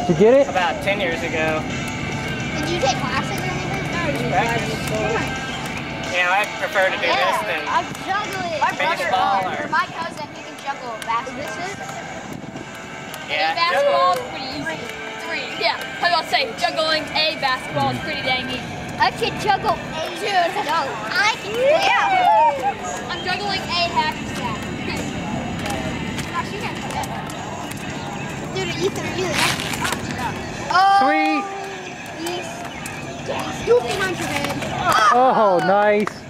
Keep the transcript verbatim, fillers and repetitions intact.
Did you get it? About ten years ago. Did you take classes or anything? No, just practice. You know, I prefer to do Yeah, this than I'm juggling. My brother, baseball uh, or... or my cousin, he can juggle basketball. This is? Yeah, basketball is juggle. pretty easy. Three. Yeah, I was about to say, juggling a basketball is pretty dang easy. I can juggle a dude. No, I can. Yeah. I'm juggling a hacky sack. Gosh, you can. Dude, Ethan, are you there? Oh. Sweet. He's scooping on your head. Oh, nice.